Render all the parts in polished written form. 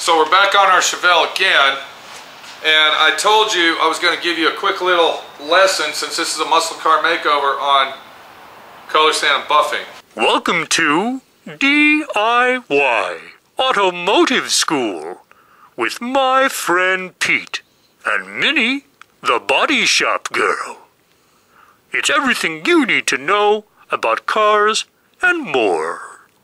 So we're back on our Chevelle again, and I told you I was going to give you a quick little lesson, since this is a muscle car makeover, on color sand and buffing. Welcome to D.I.Y. Automotive School with my friend Pete and Minnie, the body shop girl. It's everything you need to know about cars and more.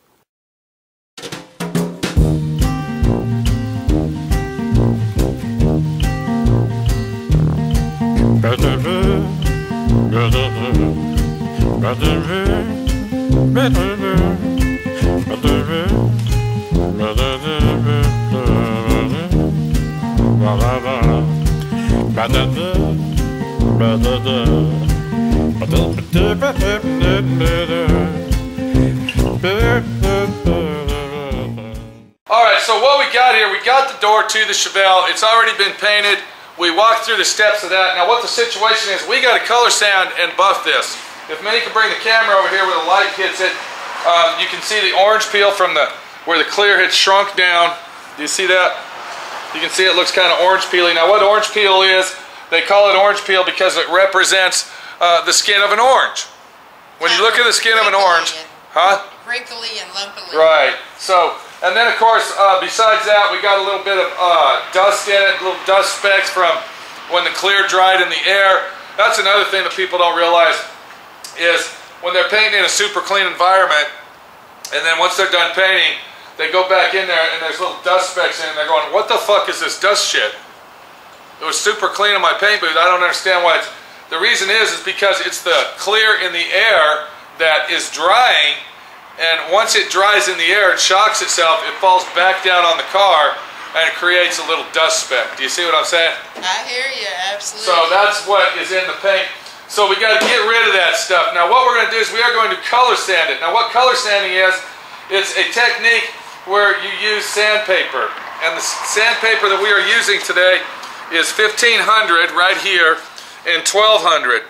Alright, so what we got here, we got the door to the Chevelle. It's already been painted. We walked through the steps of that. Now what the situation is, we got to color sand and buff this. If Minnie can bring the camera over here where the light hits it, you can see the orange peel from where the clear had shrunk down. Do you see that? You can see it looks kind of orange peely. Now what orange peel is, they call it orange peel because it represents the skin of an orange. When you look at the skin of an orange, wrinkly and lumpily. Right. So, and then of course, besides that, we got a little bit of dust in it, little dust specks from when the clear dried in the air. That's another thing that people don't realize is when they're painting in a super clean environment, and then once they're done painting, they go back in there and there's little dust specks in it, and they're going, what the fuck is this dust shit? It was super clean in my paint booth. I don't understand why it's... The reason is because it's the clear in the air that is drying, and once it dries in the air, it shocks itself, it falls back down on the car, and it creates a little dust speck. Do you see what I'm saying? I hear you, absolutely. So that's what is in the paint. So we got to get rid of that stuff. Now what we're going to do is we are going to color sand it. Now what color sanding is, it's a technique where you use sandpaper. And the sandpaper that we are using today is 1500 right here and 1200.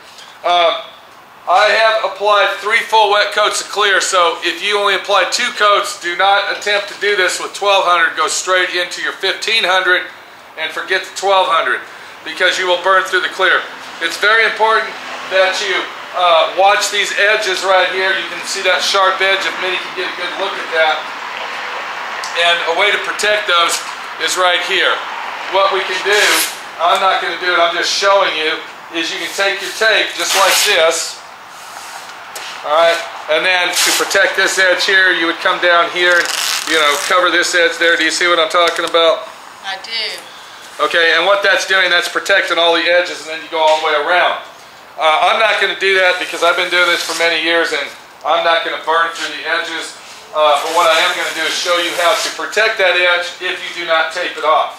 I have applied 3 full wet coats of clear, so if you only apply 2 coats, do not attempt to do this with 1200. Go straight into your 1500 and forget the 1200 because you will burn through the clear. It's very important that you watch these edges right here. You can see that sharp edge if Minnie can get a good look at that. And a way to protect those is right here. What we can do, I'm not going to do it, I'm just showing you, is you can take your tape just like this. Alright, and then to protect this edge here, you would come down here and, you know, cover this edge there. Do you see what I'm talking about? I do. Okay, and what that's doing, that's protecting all the edges, and then you go all the way around. I'm not going to do that because I've been doing this for many years, and I'm not going to burn through the edges. But what I am going to do is show you how to protect that edge if you do not tape it off.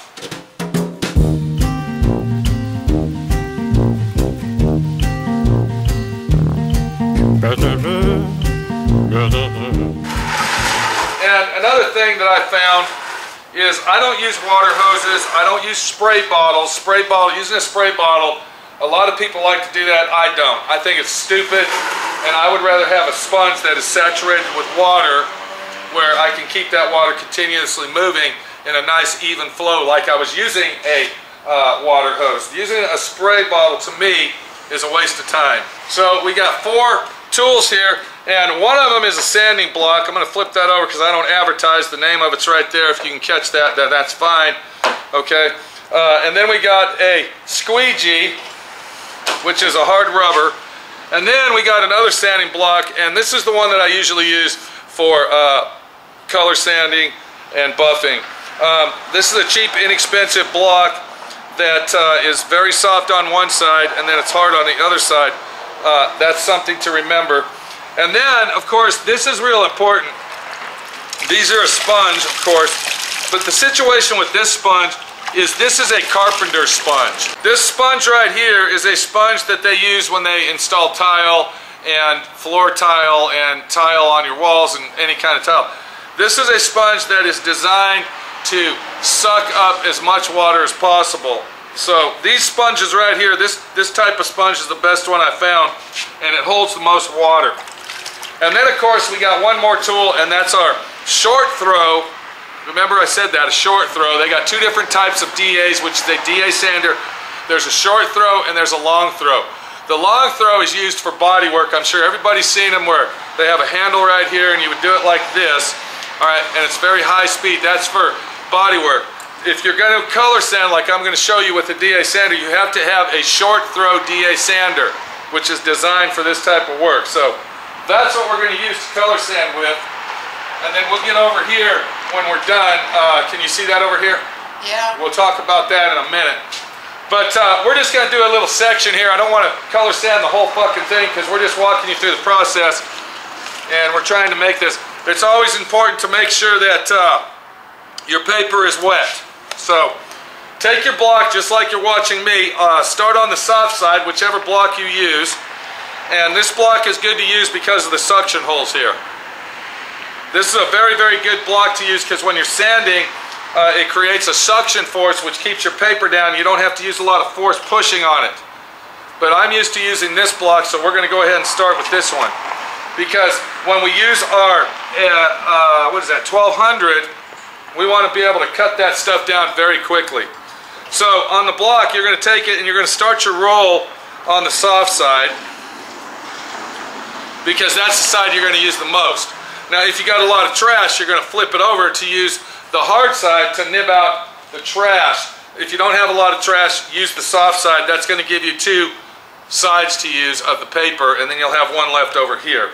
And another thing that I found is I don't use water hoses, I don't use spray bottles. Using a spray bottle, a lot of people like to do that. I don't. I think it's stupid, and I would rather have a sponge that is saturated with water where I can keep that water continuously moving in a nice even flow like I was using a water hose. Using a spray bottle to me is a waste of time. So we got 4 tools here, and one of them is a sanding block. I'm going to flip that over because I don't advertise. The name of it's right there. If you can catch that, that's fine. Okay. And then we got a squeegee, which is a hard rubber. And then we got another sanding block, and this is the one that I usually use for color sanding and buffing. This is a cheap, inexpensive block that is very soft on one side, and then it's hard on the other side. That's something to remember. And then, of course, this is real important. These are a sponge, of course, but the situation with this sponge is this is a carpenter's sponge. This sponge right here is a sponge that they use when they install tile and floor tile and tile on your walls and any kind of tile. This is a sponge that is designed to suck up as much water as possible. So these sponges right here, this type of sponge is the best one I found, and it holds the most water. And then of course we got one more tool, and that's our short throw Remember I said that, a short throw. They got two different types of DAs, which is a DA sander. There's a short throw and there's a long throw. The long throw is used for body work. I'm sure everybody's seen them where they have a handle right here and you would do it like this. All right, and it's very high speed. That's for body work. If you're going to color sand like I'm going to show you with the DA sander, you have to have a short throw DA sander, which is designed for this type of work. So that's what we're going to use to color sand with. And then we'll get over here when we're done. Can you see that over here? Yeah. We'll talk about that in a minute. But we're just going to do a little section here. I don't want to color sand the whole fucking thing because we're just walking you through the process. And we're trying to make this. It's always important to make sure that your paper is wet. So take your block just like you're watching me. Start on the soft side, whichever block you use. And this block is good to use because of the suction holes here. This is a very, very good block to use because when you're sanding, it creates a suction force which keeps your paper down. You don't have to use a lot of force pushing on it. But I'm used to using this block, so we're going to go ahead and start with this one. Because when we use our, what is that, 1200, we want to be able to cut that stuff down very quickly. So on the block, you're going to take it and you're going to start your roll on the soft side. Because that's the side you're going to use the most. Now if you got a lot of trash, you're going to flip it over to use the hard side to nib out the trash. If you don't have a lot of trash, use the soft side. That's going to give you two sides to use of the paper, and then you'll have one left over here.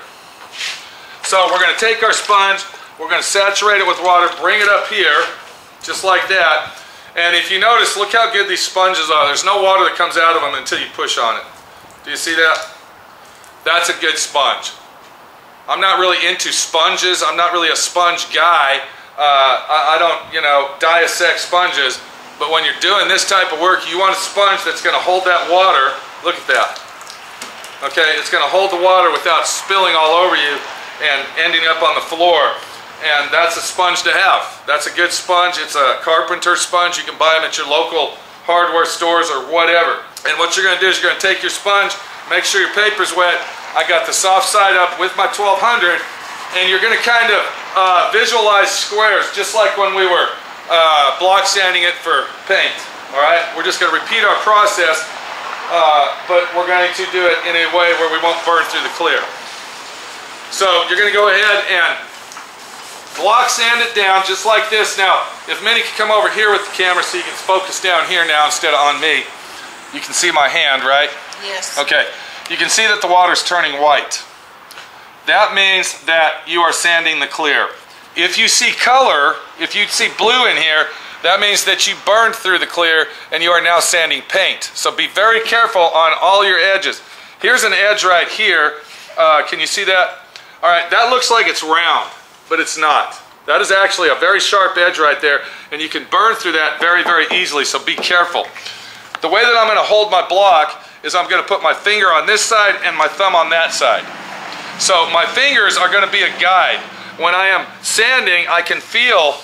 So we're going to take our sponge, we're going to saturate it with water, bring it up here, just like that. And if you notice, look how good these sponges are. There's no water that comes out of them until you push on it. Do you see that? That's a good sponge. I'm not really into sponges. I'm not really a sponge guy. I don't, you know, dissect sponges. But when you're doing this type of work, you want a sponge that's going to hold that water. Look at that. Okay, it's going to hold the water without spilling all over you and ending up on the floor. And that's a sponge to have. That's a good sponge. It's a carpenter sponge. You can buy them at your local hardware stores or whatever. And what you're going to do is you're going to take your sponge, make sure your paper's wet. I got the soft side up with my 1200, and you're going to kind of visualize squares, just like when we were block sanding it for paint. All right, we're just going to repeat our process, but we're going to do it in a way where we won't burn through the clear. So you're going to go ahead and block sand it down just like this. Now, if Minnie could come over here with the camera so you can focus down here now instead of on me. You can see my hand, right? Yes. Okay. You can see that the water's turning white. That means that you are sanding the clear. If you see color, if you see blue in here, that means that you burned through the clear and you are now sanding paint. So be very careful on all your edges. Here's an edge right here. Can you see that? All right, that looks like it's round, but it's not. That is actually a very sharp edge right there, and you can burn through that very, very easily, so be careful. The way that I'm going to hold my block is I'm going to put my finger on this side and my thumb on that side. So my fingers are going to be a guide. When I am sanding, I can feel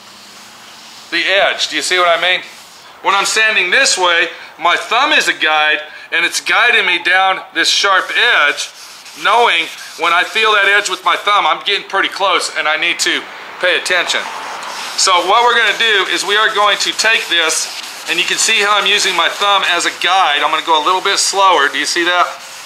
the edge. Do you see what I mean? When I'm sanding this way, my thumb is a guide, and it's guiding me down this sharp edge, knowing when I feel that edge with my thumb, I'm getting pretty close and I need to pay attention. So what we're going to do is we are going to take this, and you can see how I'm using my thumb as a guide. I'm going to go a little bit slower. Do you see that?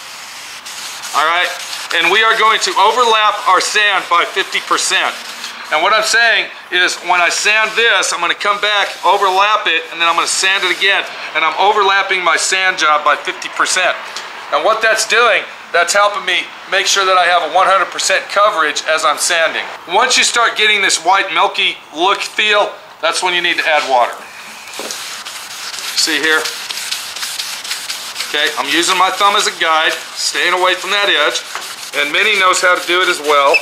All right. And we are going to overlap our sand by 50%. And what I'm saying is when I sand this, I'm going to come back, overlap it, and then I'm going to sand it again. And I'm overlapping my sand job by 50%. And what that's doing, that's helping me make sure that I have a 100% coverage as I'm sanding. Once you start getting this white milky look feel, that's when you need to add water. See here? Okay, I'm using my thumb as a guide, staying away from that edge, and Minnie knows how to do it as well.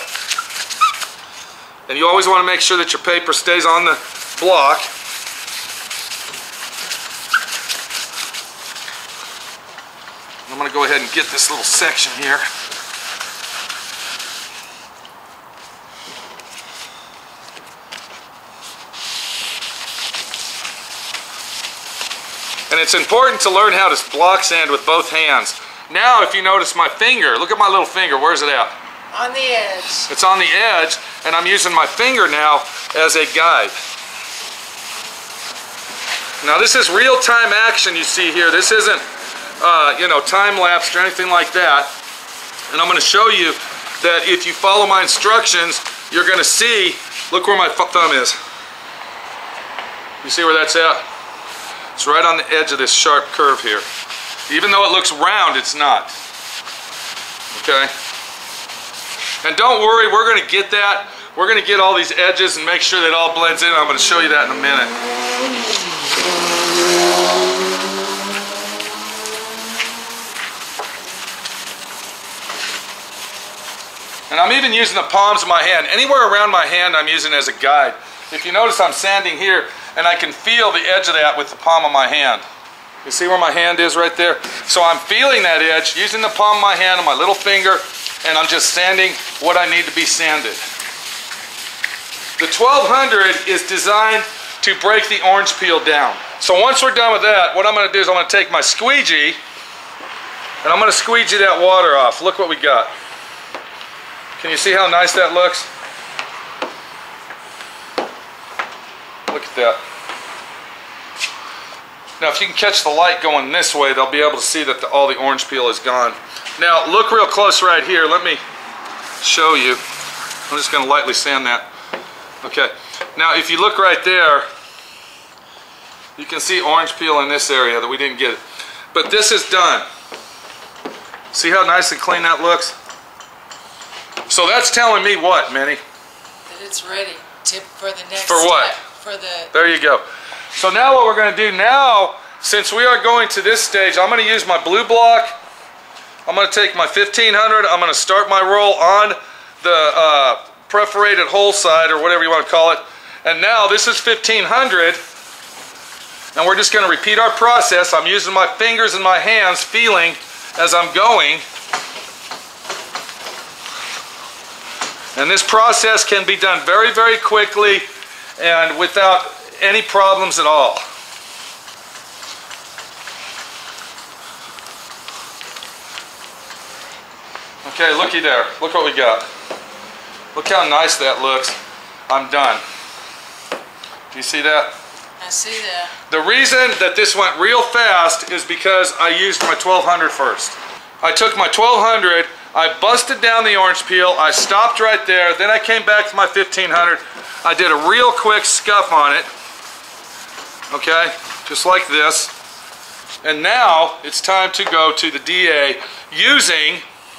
And you always want to make sure that your paper stays on the block. I'm going to go ahead and get this little section here. And it's important to learn how to block sand with both hands. Now, if you notice my finger, look at my little finger. Where's it at? On the edge. It's on the edge, and I'm using my finger now as a guide. Now this is real-time action you see here. This isn't, you know, time-lapsed or anything like that. And I'm going to show you that if you follow my instructions, you're going to see, look where my thumb is. You see where that's at? It's right on the edge of this sharp curve here. Even though it looks round, it's not. Okay? And don't worry, we're going to get that. We're going to get all these edges and make sure that it all blends in. I'm going to show you that in a minute. And I'm even using the palms of my hand. Anywhere around my hand I'm using as a guide. If you notice, I'm sanding here and I can feel the edge of that with the palm of my hand. You see where my hand is right there? So I'm feeling that edge using the palm of my hand and my little finger, and I'm just sanding what I need to be sanded. The 1200 is designed to break the orange peel down. So once we're done with that, what I'm going to do is I'm going to take my squeegee and I'm going to squeegee that water off. Look what we got. Can you see how nice that looks? Look at that. Now if you can catch the light going this way, they'll be able to see that all the orange peel is gone. Now look real close right here. Let me show you. I'm just going to lightly sand that. Okay. Now if you look right there, you can see orange peel in this area that we didn't get. But this is done. See how nice and clean that looks? So that's telling me what, Minnie? That it's ready for the next For what? step. For the... There you go. So now what we're going to do now, since we are going to this stage, I'm going to use my blue block. I'm going to take my 1500. I'm going to start my roll on the perforated hole side, or whatever you want to call it. And now this is 1500. And we're just going to repeat our process. I'm using my fingers and my hands, feeling as I'm going. And this process can be done very, very quickly and without any problems at all. Okay, looky there. Look what we got. Look how nice that looks. I'm done. Do you see that? I see that. The reason that this went real fast is because I used my 1200 first. I took my 1200, I busted down the orange peel, I stopped right there, then I came back to my 1500. I did a real quick scuff on it. Okay, just like this. And now it's time to go to the DA using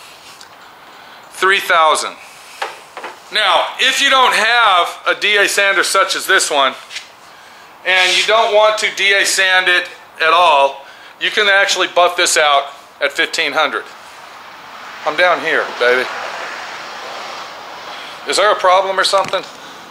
3000. Now, if you don't have a DA sander such as this one, and you don't want to DA sand it at all, you can actually buff this out at 1500. I'm down here, baby. Is there a problem or something?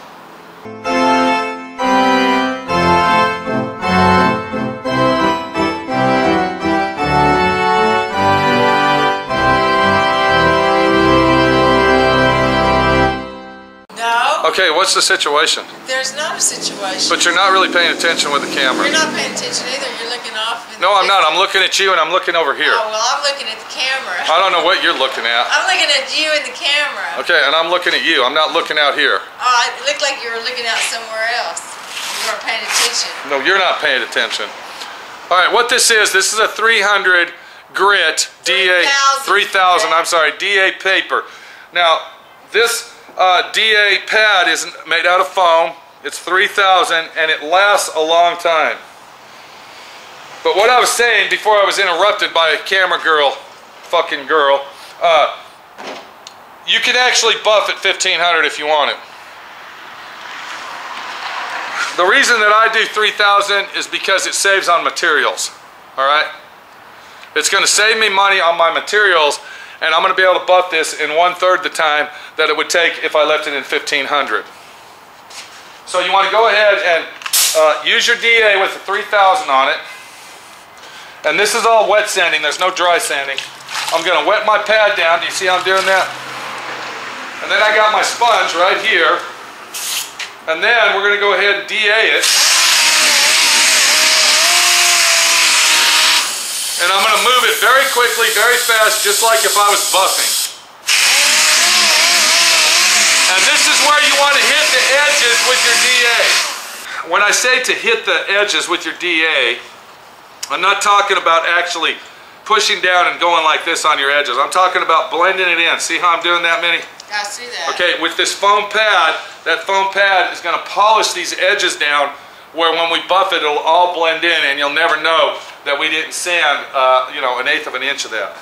Okay, what's the situation? There's not a situation. But you're not really paying attention with the camera. You're not paying attention either. You're looking off. No, I'm not. I'm looking at you and I'm looking over here. Oh, well, I'm looking at the camera. I don't know what you're looking at. I'm looking at you in the camera. Okay, and I'm looking at you. I'm not looking out here. Oh, it looked like you were looking out somewhere else. You weren't paying attention. No, you're not paying attention. All right, what this is a 300 grit DA, 3000, I'm sorry, DA paper. Now, this DA pad is made out of foam. It's 3000 and it lasts a long time. But what I was saying before I was interrupted by a camera girl, fucking girl, you can actually buff at 1500 if you want it. The reason that I do 3000 is because it saves on materials. Alright? It's going to save me money on my materials, and I'm going to be able to buff this in 1/3 the time that it would take if I left it in 1500. So you want to go ahead and use your DA with the 3000 on it. And this is all wet sanding, there's no dry sanding. I'm going to wet my pad down. Do you see how I'm doing that? And then I got my sponge right here. And then we're going to go ahead and DA it. And I'm going to move it very quickly, very fast, just like if I was buffing. And this is where you want to hit the edges with your DA. When I say to hit the edges with your DA, I'm not talking about actually pushing down and going like this on your edges. I'm talking about blending it in. See how I'm doing that, Minnie? I see that. Okay, with this foam pad, that foam pad is going to polish these edges down where when we buff it, it'll all blend in and you'll never know that we didn't sand, you know, 1/8 of an inch of that.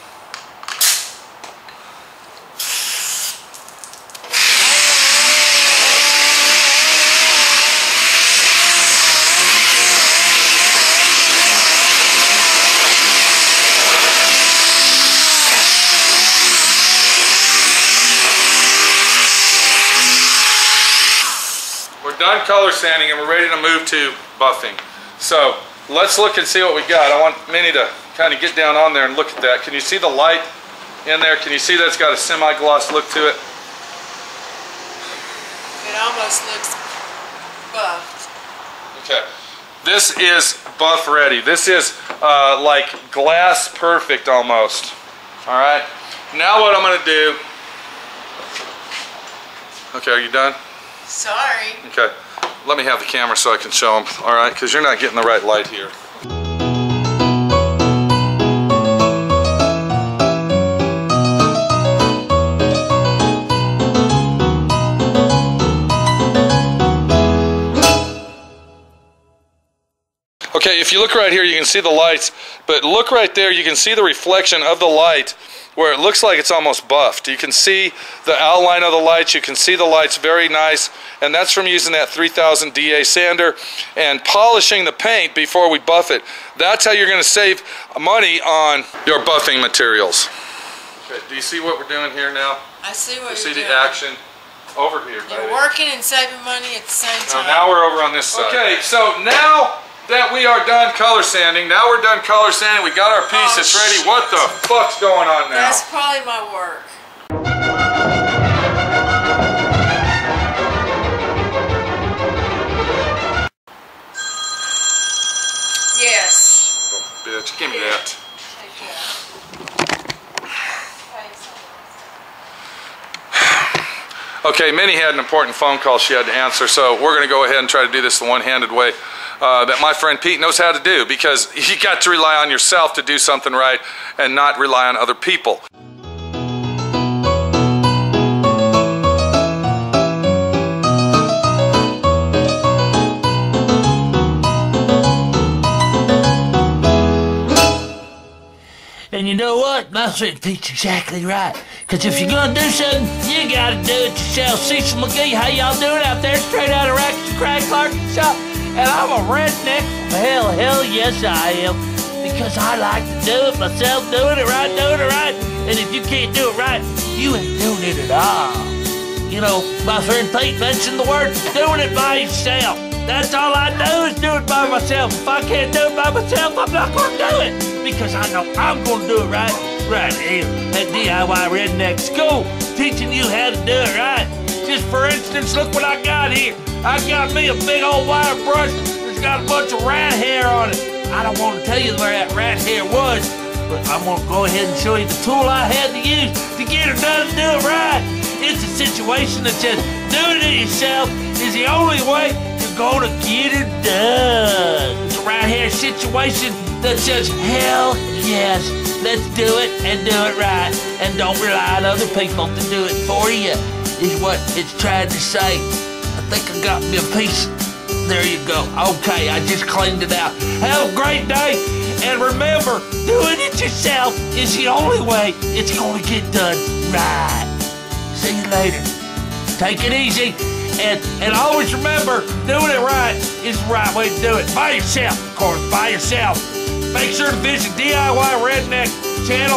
Done color sanding and we're ready to move to buffing. So let's look and see what we got. I want Minnie to kind of get down on there and look at that. Can you see the light in there? Can you see that it's got a semi-gloss look to it? It almost looks buffed. Okay. This is buff ready. This is like glass perfect almost. All right. Now what I'm going to do. Okay, are you done? Sorry. Okay, let me have the camera so I can show them, all right? Because you're not getting the right light here. Okay, if you look right here, you can see the lights, but look right there, you can see the reflection of the light where it looks like it's almost buffed. You can see the outline of the lights, you can see the lights very nice, and that's from using that 3000 DA sander and polishing the paint before we buff it. That's how you're going to save money on your buffing materials. Okay, do you see what we're doing here now? I see what you you're doing. See the action over here, You're baby. working and saving money at the same time. Now we're over on this side. Okay, so now that we are done color sanding, now we're done color sanding, we got our piece, it's ready. What the fuck's going on now? That's probably my work. Yes. Oh, bitch, give me that. Take that. Okay, Minnie had an important phone call she had to answer, so we're going to go ahead and try to do this the one-handed way that my friend Pete knows how to do, because you got to rely on yourself to do something right and not rely on other people. And you know what? My friend Pete's exactly right. Because if you're going to do something, you got to do it yourself. Cecil McGee, how y'all doing out there? Straight out of Rackets and Craig Clark's shop. And I'm a redneck from hell. Hell yes, I am. Because I like to do it myself, doing it right. And if you can't do it right, you ain't doing it at all. You know, my friend Pete mentioned the word doing it by yourself. That's all I do is do it by myself. If I can't do it by myself, I'm not going to do it. Because I know I'm going to do it right here at D.I.Y. Redneck School, teaching you how to do it right. Just for instance, look what I got here. I got me a big old wire brush that's got a bunch of rat hair on it. I don't want to tell you where that rat hair was, but I'm going to go ahead and show you the tool I had to use to get her done and do it right. It's a situation that says doing it yourself is the only way you're going to get it done. It's a rat hair situation that says, hell yes, let's do it and do it right. And don't rely on other people to do it for you, is what it's trying to say. I think I got me a piece. There you go. Okay, I just cleaned it out. Have a great day. And remember, doing it yourself is the only way it's going to get done right. See you later. Take it easy. And always remember, doing it right is the right way to do it. By yourself, of course, by yourself. Make sure to visit D.I.Y. Redneck channel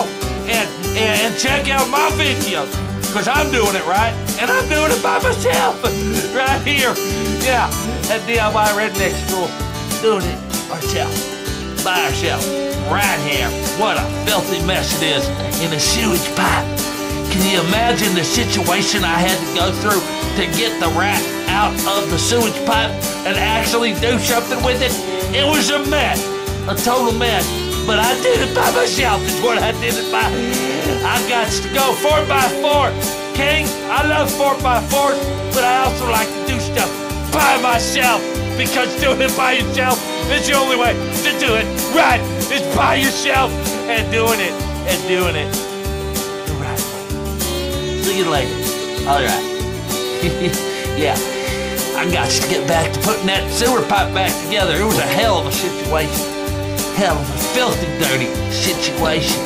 and check out my videos. Because I'm doing it right, and I'm doing it by myself. Right here. Yeah, at D.I.Y. Redneck School. Doing it ourselves. By ourselves. Right here. What a filthy mess it is in a sewage pipe. Can you imagine the situation I had to go through to get the rat out of the sewage pipe and actually do something with it? It was a mess. A total mess. But I did it by myself is what I did it by. I got to go 4x4 King, I love 4x4s, but I also like to do stuff by myself, because doing it by yourself is the only way to do it right. It's by yourself and doing it the right way. See you later. All right. Yeah, I got to get back to putting that sewer pipe back together. It was a hell of a situation. Hell of a filthy, dirty situation.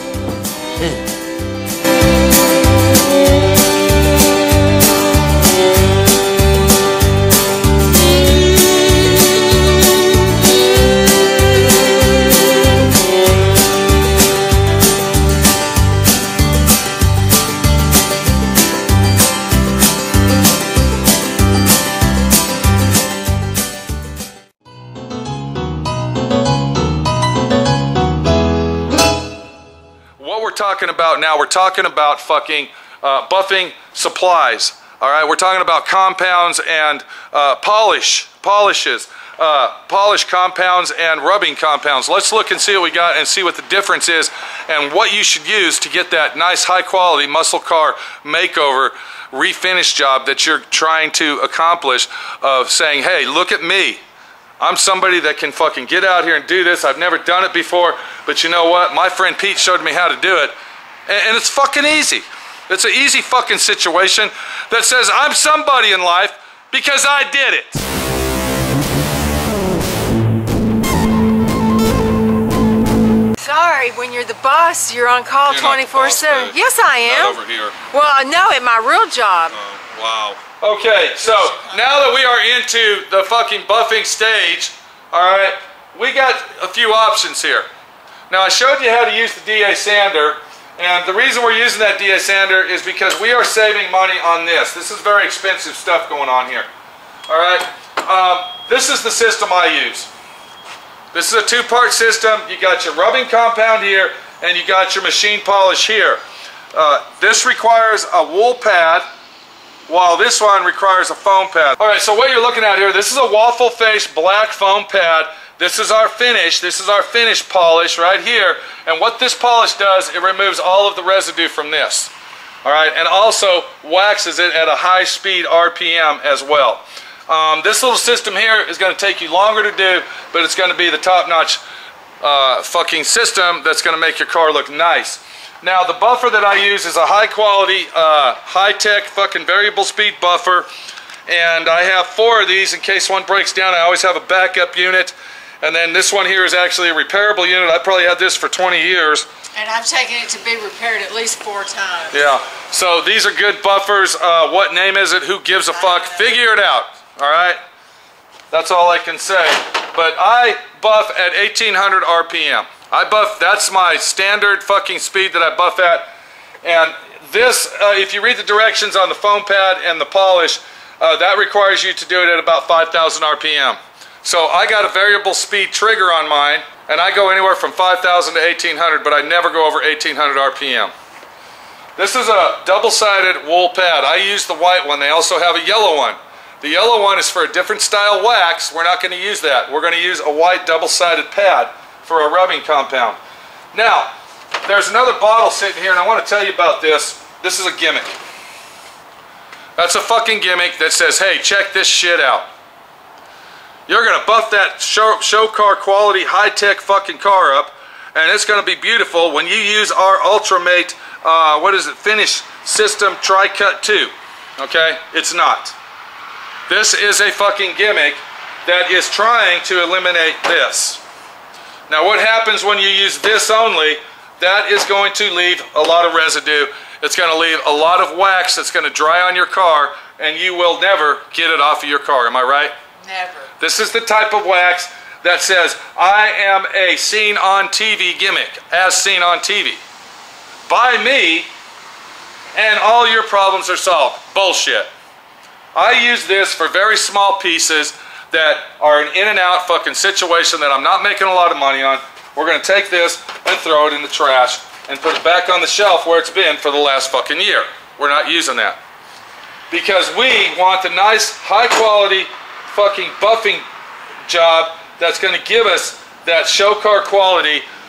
Talking about now, we're talking about fucking buffing supplies. All right, we're talking about compounds and polish compounds and rubbing compounds. Let's look and see what we got and see what the difference is and what you should use to get that nice high quality muscle car makeover refinish job that you're trying to accomplish, of saying, hey, look at me. I'm somebody that can fucking get out here and do this. I've never done it before, but you know what? My friend Pete showed me how to do it, and it's fucking easy. It's an easy fucking situation that says I'm somebody in life because I did it. Sorry, when you're the boss, you're on call 24/7. Yes, I am. Not over here. Well, no, at my real job. Wow. Okay, so now that we are into the fucking buffing stage, all right, we got a few options here. Now, I showed you how to use the D.I.Y sander, and the reason we're using that D.I.Y sander is because we are saving money on this. This is very expensive stuff going on here. All right, this is the system I use. This is a two-part system. You got your rubbing compound here, and you got your machine polish here. This requires a wool pad, while this one requires a foam pad. All right, so what you're looking at here, this is a waffle face black foam pad. This is our finish. This is our finish polish right here. And what this polish does, it removes all of the residue from this. All right, and also waxes it at a high speed RPM as well. This little system here is going to take you longer to do, but it's going to be the top-notch fucking system that's going to make your car look nice. Now, the buffer that I use is a high-quality, high-tech fucking variable speed buffer, and I have 4 of these in case one breaks down. I always have a backup unit, and then this one here is actually a repairable unit. I probably had this for 20 years. And I've taken it to be repaired at least 4 times. Yeah, so these are good buffers. What name is it? Who gives a fuck? Figure it out, all right? That's all I can say. But I buff at 1800 RPM. I buff, that's my standard fucking speed that I buff at. And this, if you read the directions on the foam pad and the polish, that requires you to do it at about 5,000 RPM. So I got a variable speed trigger on mine, and I go anywhere from 5,000 to 1,800, but I never go over 1,800 RPM. This is a double-sided wool pad. I use the white one. They also have a yellow one. The yellow one is for a different style wax. We're not going to use that. We're going to use a white double-sided pad for a rubbing compound. Now, there's another bottle sitting here, and I want to tell you about this. This is a gimmick. That's a fucking gimmick that says, hey, check this shit out. You're going to buff that show car quality high-tech fucking car up, and it's going to be beautiful when you use our Ultramate, finish system Tri-Cut 2. Okay? It's not. This is a fucking gimmick that is trying to eliminate this. Now, what happens when you use this only, that is going to leave a lot of residue. It's going to leave a lot of wax that's going to dry on your car, and you will never get it off of your car. Am I right? Never. This is the type of wax that says, I am a seen on TV gimmick, as seen on TV. Buy me, and all your problems are solved. Bullshit. I use this for very small pieces that are an in and out fucking situation that I'm not making a lot of money on. We're going to take this and throw it in the trash and put it back on the shelf where it's been for the last fucking year. We're not using that. Because we want the nice, high quality fucking buffing job that's going to give us that show car quality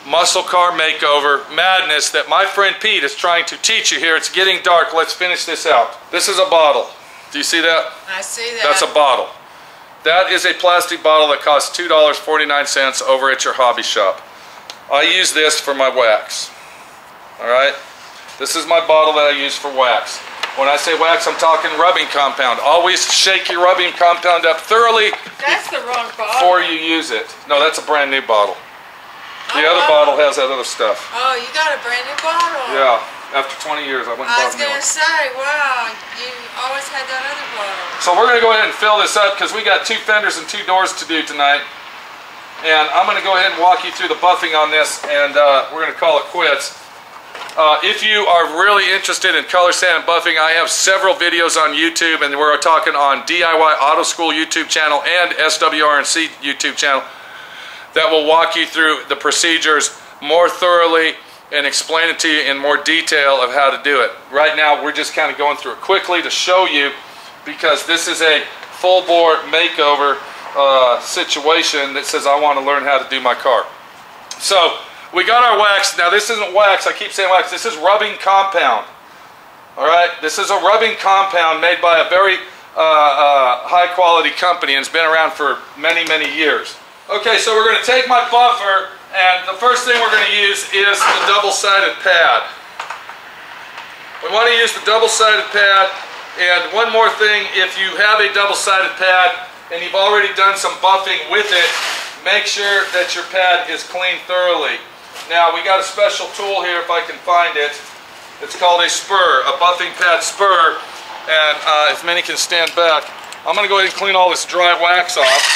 muscle car makeover madness that my friend Pete is trying to teach you here. It's getting dark. Let's finish this out. This is a bottle. Do you see that? I see that. That's a bottle. That is a plastic bottle that costs $2.49 over at your hobby shop. I use this for my wax. Alright? This is my bottle that I use for wax. When I say wax, I'm talking rubbing compound. Always shake your rubbing compound up thoroughly. That's the wrong bottle. Before you use it. No, that's a brand new bottle. The other bottle has that other stuff. Oh, you got a brand new bottle. Yeah. After 20 years, I went and I bought was new going one. to say, wow, you always had that other bottle. So we're going to go ahead and fill this up because we got 2 fenders and 2 doors to do tonight. And I'm going to go ahead and walk you through the buffing on this, and we're going to call it quits. If you are really interested in color sand and buffing, I have several videos on YouTube, and we're talking on D.I.Y Auto School YouTube channel and SWRNC YouTube channel that will walk you through the procedures more thoroughly and explain it to you in more detail of how to do it. Right now, we're just kind of going through it quickly to show you, because this is a full-bore makeover situation that says I want to learn how to do my car. So we got our wax. Now this isn't wax. I keep saying wax. This is rubbing compound. All right. This is a rubbing compound made by a very high-quality company, and it's been around for many, many years. Okay, so we're going to take my buffer, and the first thing we're going to use is the double-sided pad. We want to use the double-sided pad, and one more thing, if you have a double-sided pad and you've already done some buffing with it, make sure that your pad is cleaned thoroughly. Now, we got a special tool here if I can find it. It's called a spur, a buffing pad spur, and if Minnie can stand back, I'm going to go ahead and clean all this dry wax off.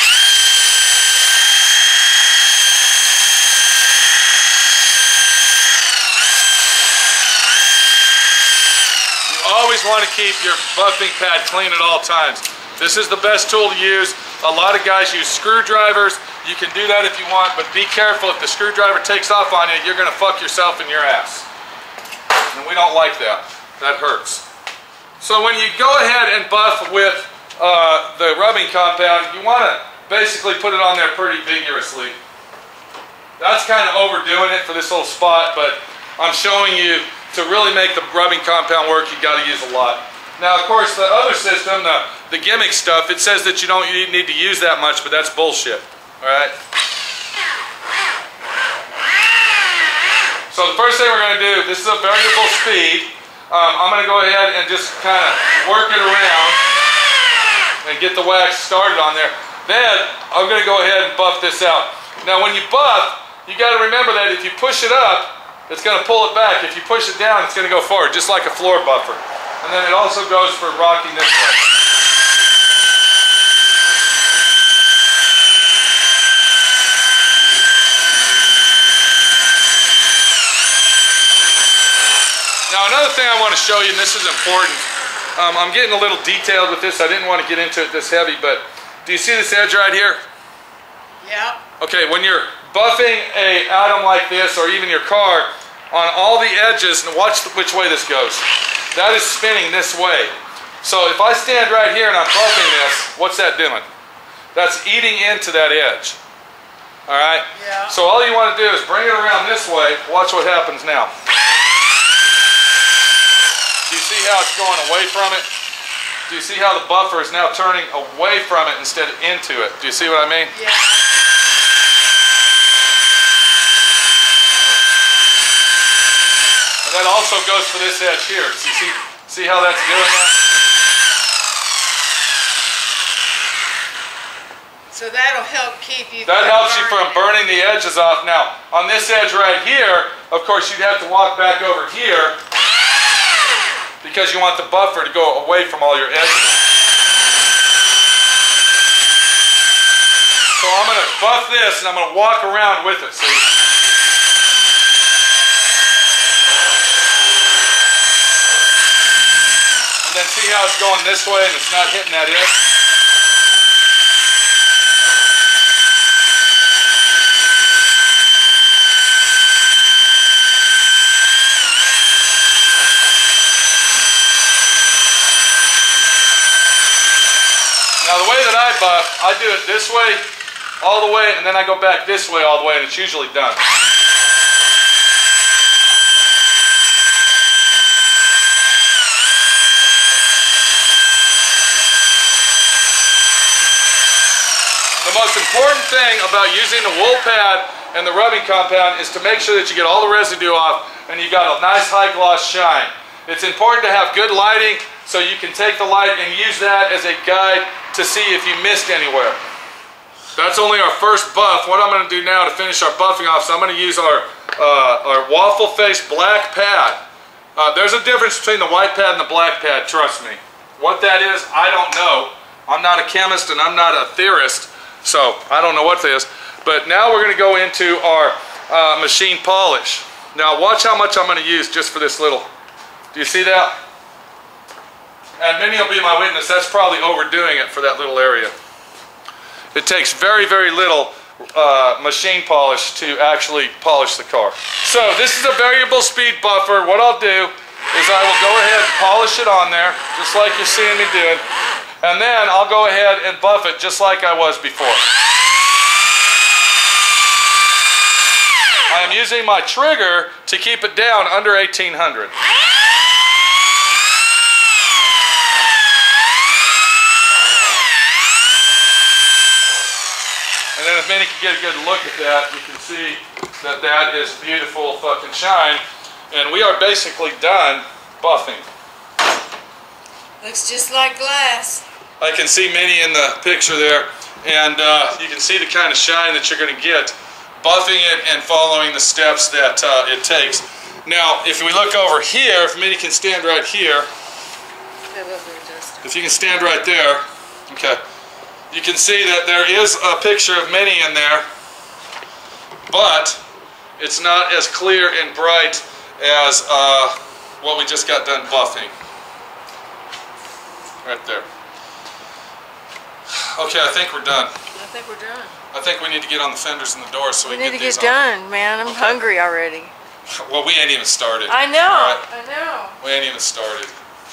Always want to keep your buffing pad clean at all times. This is the best tool to use. A lot of guys use screwdrivers. You can do that if you want, but be careful. If the screwdriver takes off on you, you're going to fuck yourself in your ass. And we don't like that. That hurts. So when you go ahead and buff with the rubbing compound, you want to basically put it on there pretty vigorously. That's kind of overdoing it for this little spot, but I'm showing you to really make the rubbing compound work, you got to use a lot. Now, of course, the other system, the gimmick stuff, it says that you don't need to use that much, but that's bullshit. All right. So the first thing we're going to do, this is a variable speed. I'm going to go ahead and just kind of work it around and get the wax started on there. Then I'm going to go ahead and buff this out. Now, when you buff, you got to remember that if you push it up, it's going to pull it back. If you push it down, it's going to go forward, just like a floor buffer. And then it also goes for rocking this way. Now another thing I want to show you, and this is important, I'm getting a little detailed with this. I didn't want to get into it this heavy, but do you see this edge right here? Yeah. Okay, when you're buffing a item like this, or even your car, on all the edges, and watch which way this goes. That is spinning this way. So if I stand right here and I'm buffing this, what's that doing? That's eating into that edge. All right? Yeah. So all you want to do is bring it around this way. Watch what happens now. Do you see how it's going away from it? Do you see how the buffer is now turning away from it instead of into it? Do you see what I mean? Yeah. And that also goes for this edge here. See how that's doing that? So that'll help keep you. That helps you from burning the edges off. Now, on this edge right here, of course, you'd have to walk back over here because you want the buffer to go away from all your edges. So I'm going to buff this and I'm going to walk around with it, see? And then see how it's going this way and it's not hitting that edge? Now the way that I buff, I do it this way, all the way, and then I go back this way all the way, and it's usually done. The most important thing about using the wool pad and the rubbing compound is to make sure that you get all the residue off and you got a nice high gloss shine. It's important to have good lighting so you can take the light and use that as a guide to see if you missed anywhere. That's only our first buff. What I'm going to do now to finish our buffing off, so I'm going to use our waffle face black pad. There's a difference between the white pad and the black pad, trust me. What that is, I don't know. I'm not a chemist and I'm not a theorist, so I don't know what this is. But now we're going to go into our machine polish. Now watch how much I'm going to use just for this little. Do you see that? And Minnie will be my witness. That's probably overdoing it for that little area. It takes very, very little machine polish to actually polish the car. So this is a variable speed buffer. What I'll do is I will go ahead and polish it on there, just like you're seeing me doing. And then I'll go ahead and buff it just like I was before. I am using my trigger to keep it down under 1800. And then if Minnie can get a good look at that, you can see that that is beautiful fucking shine. And we are basically done buffing. Looks just like glass. I can see Minnie in the picture there. And you can see the kind of shine that you're going to get buffing it and following the steps that it takes. Now, if we look over here, if Minnie can stand right here, if you can stand right there, okay, you can see that there is a picture of Minnie in there, but it's not as clear and bright as what we just got done buffing. Right there. Okay, I think we're done. I think we're done. I think we need to get on the fenders and the doors so we can get these on. We need to get done, man. I'm hungry already. Well, we ain't even started. I know. Right? I know. We ain't even started.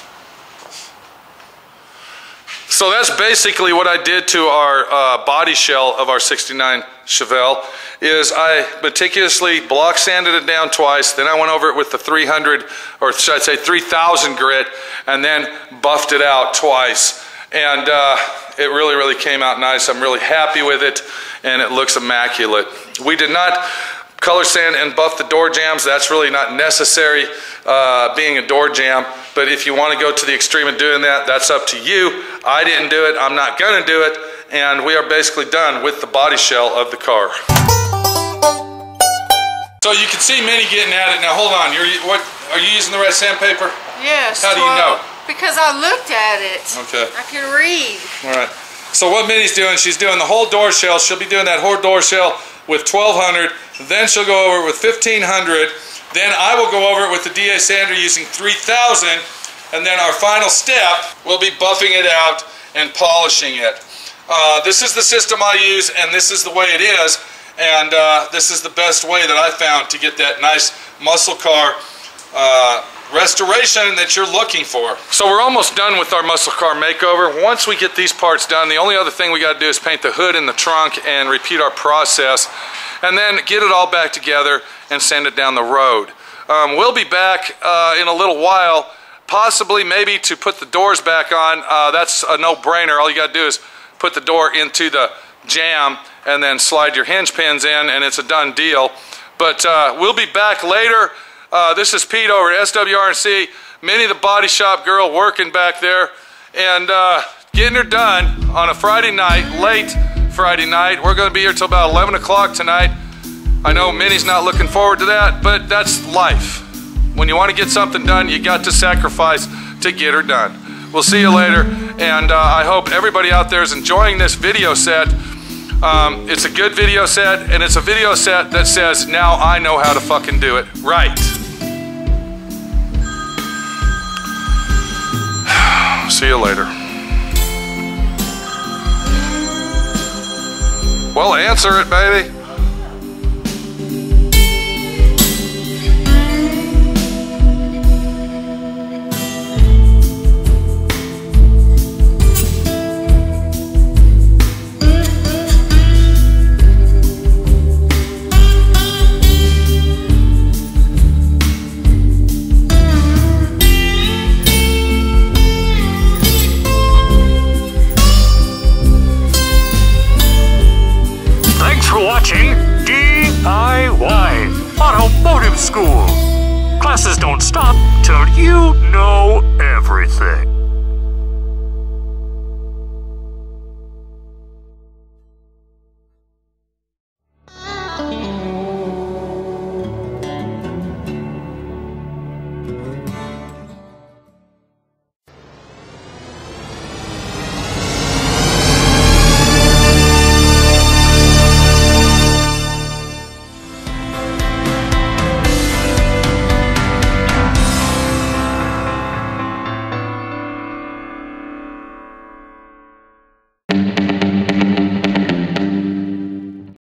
So that's basically what I did to our body shell of our 69 Chevelle. Is I meticulously block sanded it down twice, then I went over it with the 300, or should I say 3000 grit, and then buffed it out twice. And it really, really came out nice. I'm really happy with it, and it looks immaculate. We did not color sand and buff the door jambs. That's really not necessary being a door jamb, but if you want to go to the extreme of doing that, that's up to you. I didn't do it. I'm not going to do it, and we are basically done with the body shell of the car. So you can see Minnie getting at it. Now hold on, are you using the right sandpaper? Yes. How do you know? Because I looked at it. Okay. I can read. Alright. So what Minnie's doing, she's doing the whole door shell. She'll be doing that whole door shell with 1200. Then she'll go over it with 1500. Then I will go over it with the D.I.Y sander using 3000. And then our final step will be buffing it out and polishing it. This is the system I use, and this is the way it is. And this is the best way that I found to get that nice muscle car restoration that you're looking for. So we're almost done with our muscle car makeover. Once we get these parts done, the only other thing we got to do is paint the hood and the trunk and repeat our process, and then get it all back together and send it down the road. We'll be back in a little while, possibly maybe to put the doors back on. That's a no-brainer. All you got to do is put the door into the jamb and then slide your hinge pins in, and it's a done deal. But we'll be back later. This is Pete over at SWRC. Minnie the body shop girl working back there and getting her done on a Friday night, late Friday night. We're going to be here till about 11 o'clock tonight. I know Minnie's not looking forward to that, but that's life. When you want to get something done, you got to sacrifice to get her done. We'll see you later, and I hope everybody out there is enjoying this video set. It's a good video set, and it's a video set that says, now I know how to fucking do it right. See you later. Well, answer it, baby. classes don't stop till you know everything.